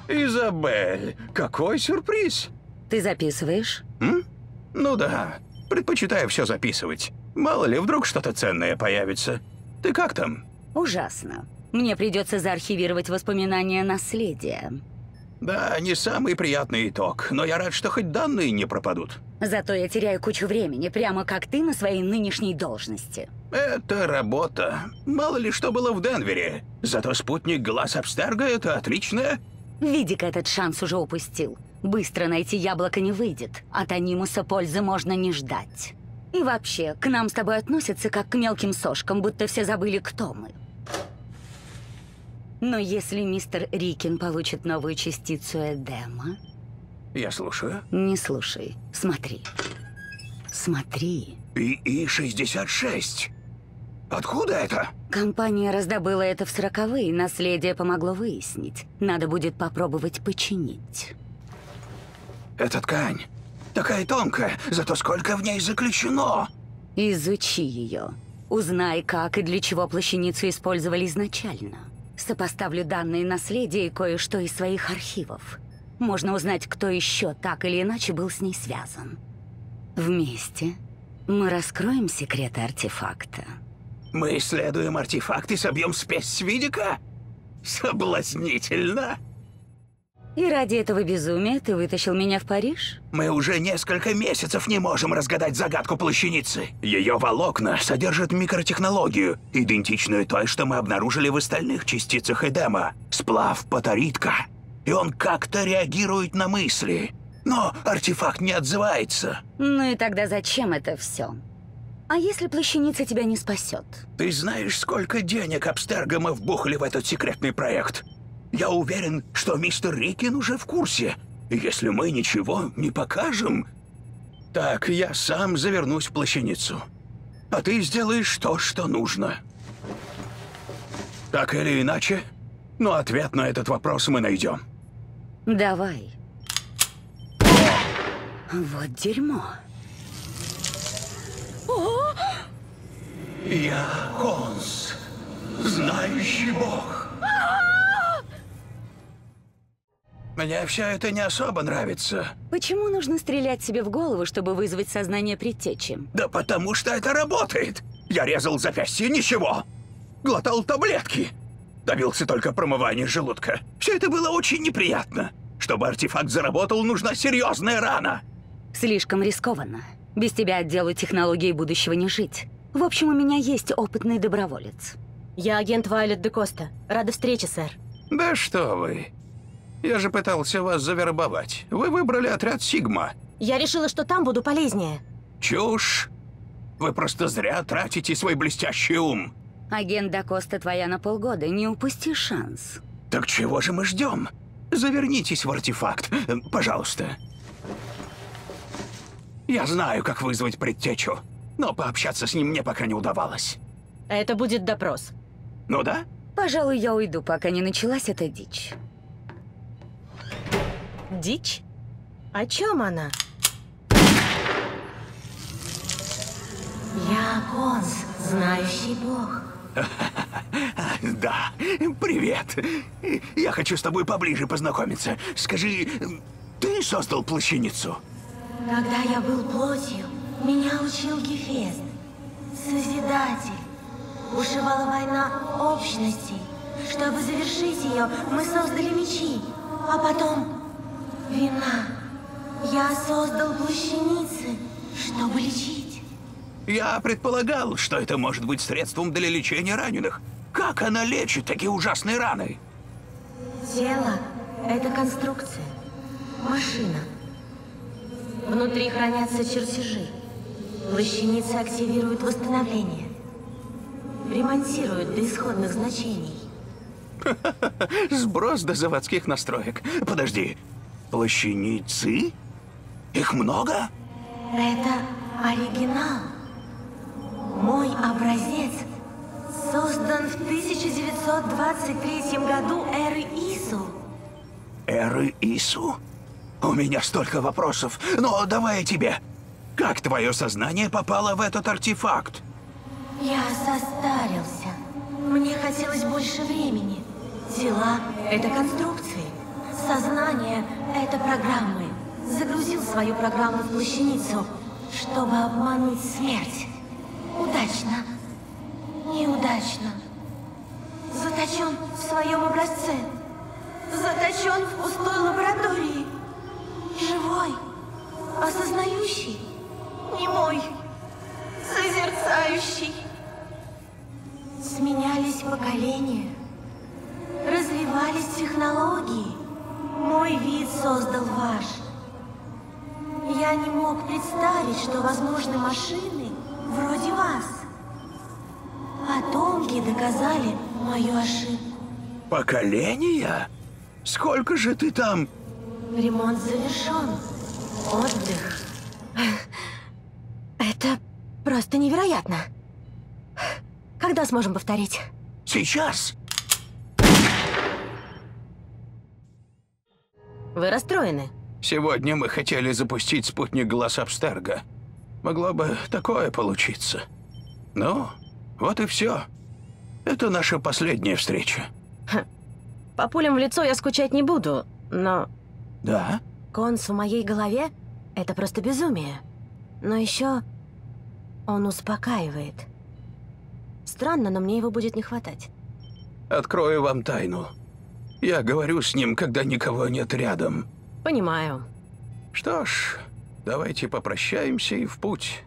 Изабель, какой сюрприз! Ты записываешь? Ну да, предпочитаю все записывать. Мало ли, вдруг что-то ценное появится. Ты как там? Ужасно. Мне придется заархивировать воспоминания наследия. Да, не самый приятный итог, но я рад, что хоть данные не пропадут. Зато я теряю кучу времени, прямо как ты на своей нынешней должности. Это работа. Мало ли что было в Денвере. Зато спутник глаз Абстерго — это отличное. Видик этот шанс уже упустил. Быстро найти яблоко не выйдет. От анимуса пользы можно не ждать. И вообще, к нам с тобой относятся как к мелким сошкам, будто все забыли, кто мы. Но если мистер Рикин получит новую частицу Эдема... Я слушаю. Не слушай. Смотри. Смотри. ИИ-66. Откуда это? Компания раздобыла это в 40-е, наследие помогло выяснить. Надо будет попробовать починить. Эта ткань такая тонкая, зато сколько в ней заключено. Изучи ее. Узнай, как и для чего плащаницу использовали изначально. Сопоставлю данные наследия и кое-что из своих архивов. Можно узнать, кто еще так или иначе был с ней связан. Вместе мы раскроем секреты артефакта. Мы исследуем артефакт и собьем спесь с Видика? Соблазнительно. И ради этого безумия ты вытащил меня в Париж? Мы уже несколько месяцев не можем разгадать загадку плащаницы. Ее волокна содержат микротехнологию, идентичную той, что мы обнаружили в остальных частицах Эдема. Сплав патаритка. И он как-то реагирует на мысли. Но артефакт не отзывается. Ну и тогда зачем это все? А если плащаница тебя не спасет? Ты знаешь, сколько денег Абстерго мы вбухали в этот секретный проект? Я уверен, что мистер Рикин уже в курсе. И если мы ничего не покажем... Так, я сам завернусь в плащаницу. А ты сделаешь то, что нужно. Так или иначе, но ответ на этот вопрос мы найдем. Давай. Вот дерьмо. Я Конс, знающий бог. Мне все это не особо нравится. Почему нужно стрелять себе в голову, чтобы вызвать сознание предтечи? Да потому что это работает. Я резал запястье, ничего. Глотал таблетки. Добился только промывания желудка. Все это было очень неприятно. Чтобы артефакт заработал, нужна серьезная рана. Слишком рискованно. Без тебя отделу технологий будущего не жить. В общем, у меня есть опытный доброволец. Я агент Вайолет де Коста. Рада встрече, сэр. Да что вы. Я же пытался вас завербовать. Вы выбрали отряд Сигма. Я решила, что там буду полезнее. Чушь. Вы просто зря тратите свой блестящий ум. Агент де Коста твоя на полгода. Не упусти шанс. Так чего же мы ждем? Завернитесь в артефакт, пожалуйста. Я знаю, как вызвать предтечу, но пообщаться с ним мне пока не удавалось. Это будет допрос. Ну да? Пожалуй, я уйду, пока не началась эта дичь. Дичь? О чем она? Я Конс, знающий бог. Да, привет. Я хочу с тобой поближе познакомиться. Скажи, ты создал плащаницу? Когда я был плотью, меня учил Гефест, Созидатель. Бушевала война общностей. Чтобы завершить ее, мы создали мечи, а потом вина. Я создал плащаницы, чтобы лечить. Я предполагал, что это может быть средством для лечения раненых. Как она лечит такие ужасные раны? Тело – это конструкция, машина. Внутри хранятся чертежи. Плащаница активирует восстановление. Ремонтирует до исходных значений. Сброс до заводских настроек. Подожди, плащаницы? Их много? Это оригинал. Мой образец создан в 1923 году эры Ису. Эры Ису? У меня столько вопросов, но давай я тебе. Как твое сознание попало в этот артефакт? Я состарился. Мне хотелось больше времени. Тела – это конструкции. сознание этой программы. Загрузил свою программу в плащаницу, чтобы обмануть смерть. Удачно. Неудачно. Заточен в своем образце. Заточен в пустой лаборатории. Живой. Осознающий. Немой. Созерцающий. Сменялись поколения. Развивались технологии. Мой вид создал ваш. Я не мог представить, что возможны машины вроде вас. Потомки доказали мою ошибку. Поколения? Сколько же ты там? Ремонт завершен. Отдых. Это просто невероятно. Когда сможем повторить? Сейчас? Вы расстроены? Сегодня мы хотели запустить спутник глаз Абстерго. Могло бы такое получиться. Ну, вот и все. Это наша последняя встреча. По пулям в лицо я скучать не буду, но Да? Конс в моей голове — это просто безумие. Но еще он успокаивает. Странно, но мне его будет не хватать. Открою вам тайну. Я говорю с ним, когда никого нет рядом. Понимаю. Что ж, давайте попрощаемся и в путь.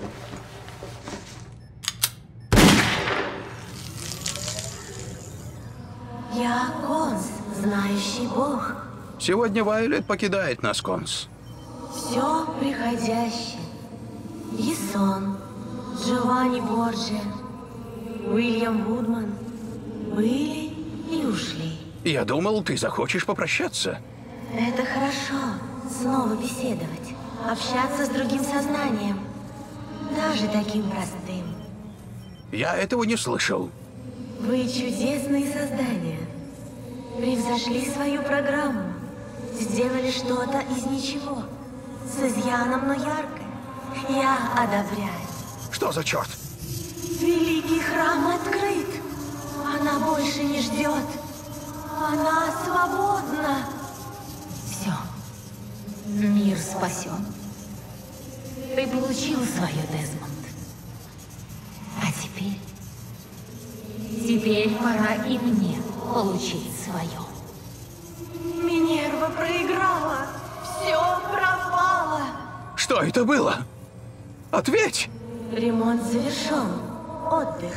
Я Конс, знающий Бог. Сегодня Вайолет покидает нас, Конс. Все приходящее. Ясон, Джованни Борджиа, Уильям Вудман были и ушли. Я думал, ты захочешь попрощаться. Это хорошо, снова беседовать, общаться с другим сознанием, даже таким простым. Я этого не слышал. Вы чудесные создания. Превзошли свою программу. Сделали что-то из ничего. С изъяном, но яркое. Я одобряю. Что за черт? Великий храм открыт. Она больше не ждет. Она свободна. Все. Мир спасен. Ты получил свое, Дезмонд. А теперь... Теперь пора и мне получить свое. Минерва проиграла. Все пропало. Что это было? Ответь! Ремонт завершен. Отдых.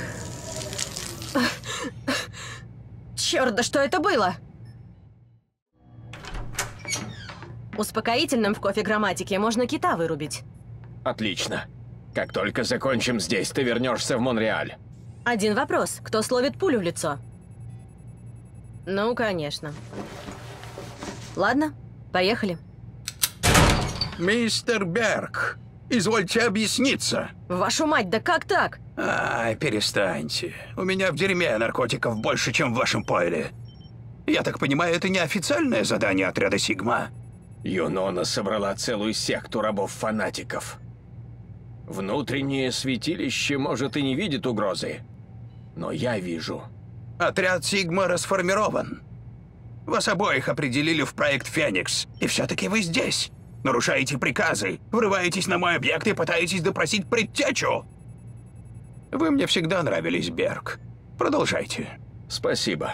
Черт, да что это было? Успокоительным в кофе-грамматике можно кита вырубить. Отлично. Как только закончим здесь, ты вернешься в Монреаль. Один вопрос. Кто словит пулю в лицо? Ну, конечно. Ладно, поехали. Мистер Берг, извольте объясниться. Вашу мать, да как так? Ай, перестаньте. У меня в дерьме наркотиков больше, чем в вашем пойле. Я так понимаю, это не официальное задание отряда Сигма? Юнона собрала целую секту рабов-фанатиков. Внутреннее святилище, может, и не видит угрозы, но я вижу. Отряд Сигма расформирован. Вас обоих определили в проект Феникс, и все-таки вы здесь. Нарушаете приказы, врываетесь на мой объект и пытаетесь допросить предтечу. Вы мне всегда нравились, Берг. Продолжайте. Спасибо.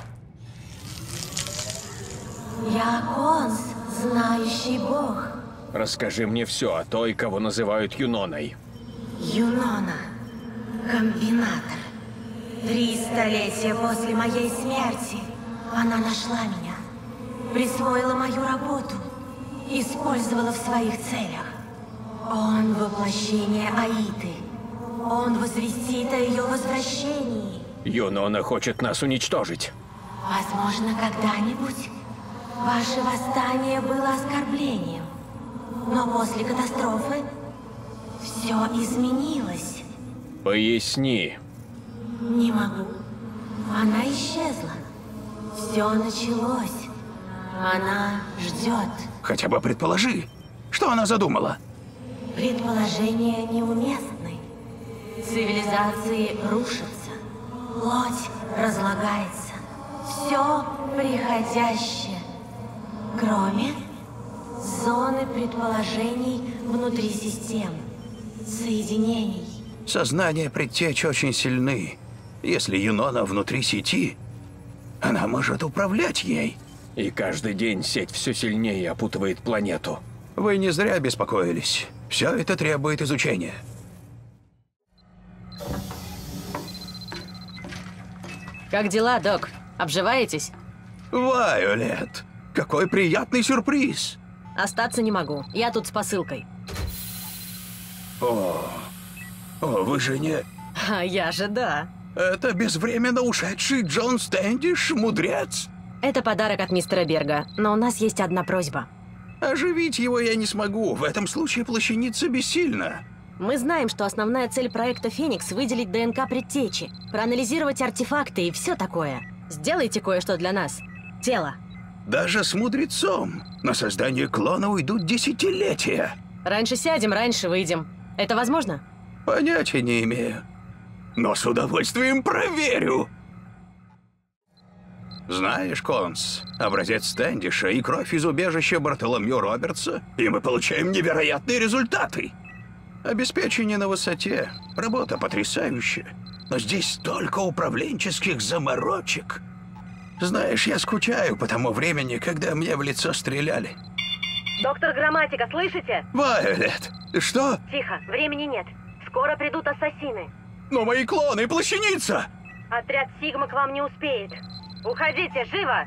Я Конс, знающий Бог. Расскажи мне все о той, кого называют Юноной. Юнона. Комбинатор. 3 столетия после моей смерти она нашла меня. Присвоила мою работу. Использовала в своих целях. Он воплощение Аиты. Он возвестит о ее возвращении. Юнона хочет нас уничтожить. Возможно, когда-нибудь ваше восстание было оскорблением. Но после катастрофы все изменилось. Поясни. Не могу. Она исчезла. Все началось. Она ждет. Хотя бы предположи, что она задумала. Предположения неуместны. Цивилизации рушатся. Плоть разлагается. Все приходящее кроме зоны предположений внутри систем, соединений. Сознание предтеч очень сильны. Если Юнона внутри сети, она может управлять ей. И каждый день сеть все сильнее опутывает планету. Вы не зря беспокоились. Все это требует изучения. Как дела, док? Обживаетесь? Вайолет, какой приятный сюрприз. Остаться не могу. Я тут с посылкой. О, вы же не... А я же да. Это безвременно ушедший Джон Стэндиш, мудрец. Это подарок от мистера Берга, но у нас есть одна просьба. Оживить его я не смогу. В этом случае плащаница бессильна. Мы знаем, что основная цель проекта «Феникс» — выделить ДНК предтечи, проанализировать артефакты и все такое. Сделайте кое-что для нас. Тело. Даже с мудрецом на создание клона уйдут десятилетия. Раньше сядем, раньше выйдем. Это возможно? Понятия не имею. Но с удовольствием проверю. Знаешь, Конс, образец Стэндиша и кровь из убежища Бартоломью Робертса, и мы получаем невероятные результаты. Обеспечение на высоте, работа потрясающая, но здесь столько управленческих заморочек. Знаешь, я скучаю по тому времени, когда мне в лицо стреляли. Доктор Грамматика, слышите? Вайолет, что? Тихо, времени нет. Скоро придут ассасины. Но мои клоны, плащаница! Отряд Сигма к вам не успеет. Уходите, живо!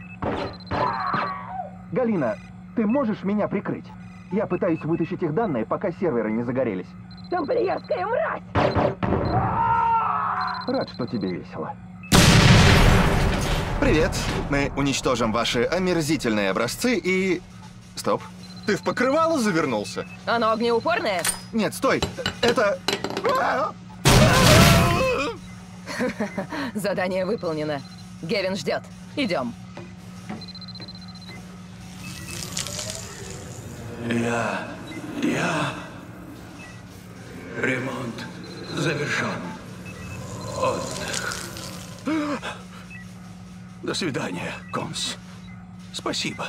Галина, ты можешь меня прикрыть? Я пытаюсь вытащить их данные, пока серверы не загорелись. Тамплиерская мразь! Рад, что тебе весело. Привет. Мы уничтожим ваши омерзительные образцы и... Стоп. Ты в покрывало завернулся? Оно огнеупорное? Нет, стой. Это... Задание выполнено. Гевин ждет. Идем. Ремонт завершен. Отдых. До свидания, Конс. Спасибо.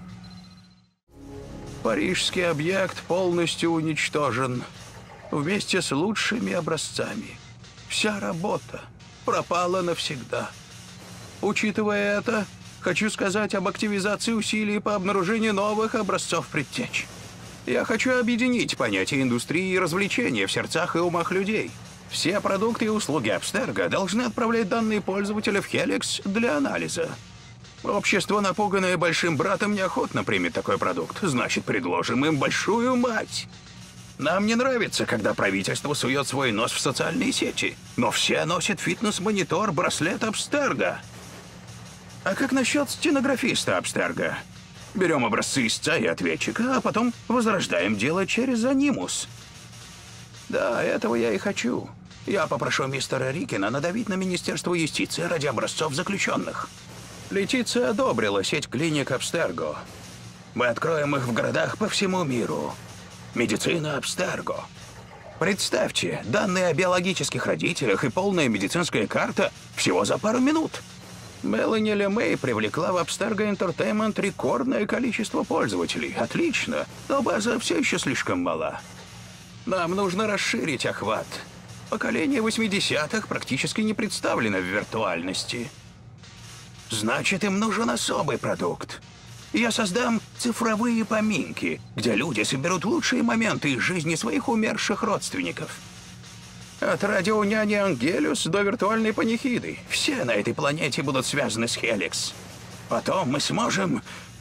Парижский объект полностью уничтожен. Вместе с лучшими образцами. Вся работа пропала навсегда. Учитывая это, хочу сказать об активизации усилий по обнаружению новых образцов предтеч. Я хочу объединить понятие индустрии и развлечения в сердцах и умах людей. Все продукты и услуги Абстерго должны отправлять данные пользователя в Хеликс для анализа. Общество, напуганное большим братом, неохотно примет такой продукт. Значит, предложим им большую мать. Нам не нравится, когда правительство сует свой нос в социальные сети. Но все носят фитнес-монитор, браслет Абстерго. А как насчет стенографиста Абстерго? Берем образцы истца и ответчика, а потом возрождаем дело через анимус. Да, этого я и хочу. Я попрошу мистера Рикина надавить на Министерство юстиции ради образцов заключенных. Летиция одобрила сеть клиник Абстерго. Мы откроем их в городах по всему миру. Медицина Абстерго. Представьте, данные о биологических родителях и полная медицинская карта всего за пару минут. Мелани Лемей привлекла в Абстерго Entertainment рекордное количество пользователей. Отлично, но база все еще слишком мала. Нам нужно расширить охват. Поколение 80-х практически не представлено в виртуальности. Значит, им нужен особый продукт. Я создам цифровые поминки, где люди соберут лучшие моменты из жизни своих умерших родственников. От радионяни Ангелюс до виртуальной панихиды. Все на этой планете будут связаны с Хеликс. Потом мы сможем...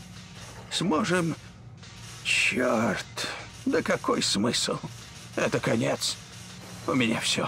Черт, да какой смысл? Это конец. У меня все.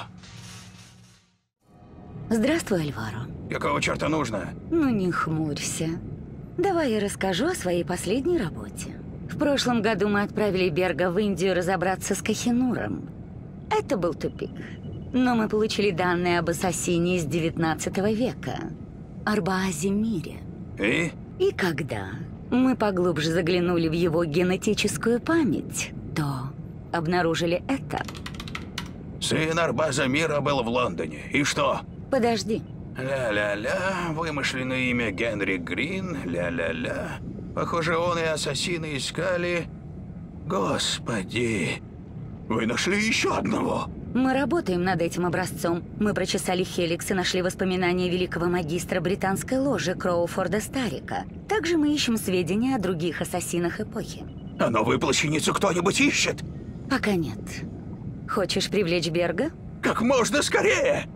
Здравствуй, Альваро. Какого черта нужно? Ну не хмурься. Давай я расскажу о своей последней работе. В прошлом году мы отправили Берга в Индию разобраться с Кохинуром. Это был тупик. Но мы получили данные об ассасине из 19 века. Арбаазе Мире. И когда мы поглубже заглянули в его генетическую память, то обнаружили это. Сын Арбаза Мира был в Лондоне. И что? Подожди. Ля-ля-ля, вымышленное имя Генри Грин, ля-ля-ля. Похоже, он и ассасины искали... Господи, вы нашли еще одного? Мы работаем над этим образцом. Мы прочесали Хеликс и нашли воспоминания великого магистра британской ложи Кроуфорда Старика. Также мы ищем сведения о других ассасинах эпохи. А новую плащаницу кто-нибудь ищет? Пока нет. Хочешь привлечь Берга? Как можно скорее!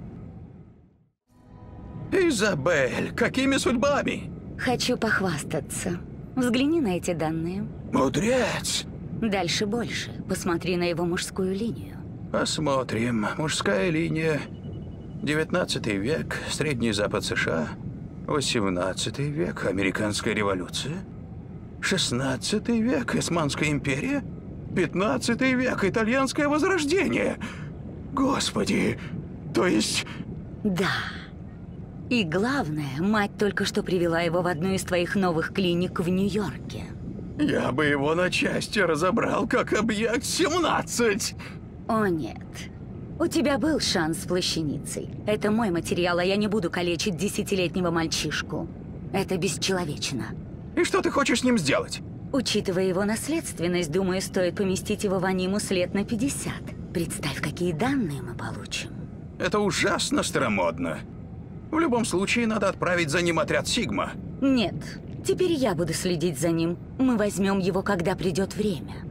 Изабель, какими судьбами? Хочу похвастаться. Взгляни на эти данные. Мудрец! Дальше больше. Посмотри на его мужскую линию. Посмотрим. Мужская линия. 19 век, Средний Запад США. 18 век, Американская революция. 16 век, Османская империя. 15 век, Итальянское возрождение. Господи, то есть... Да. И главное, мать только что привела его в одну из твоих новых клиник в Нью-Йорке. Я бы его на части разобрал, как объект 17. О нет. У тебя был шанс с плащаницей. Это мой материал, а я не буду калечить 10-летнего мальчишку. Это бесчеловечно. И что ты хочешь с ним сделать? Учитывая его наследственность, думаю, стоит поместить его в анимус лет на 50. Представь, какие данные мы получим. Это ужасно старомодно. В любом случае, надо отправить за ним отряд Сигма. Нет. Теперь я буду следить за ним. Мы возьмем его, когда придет время.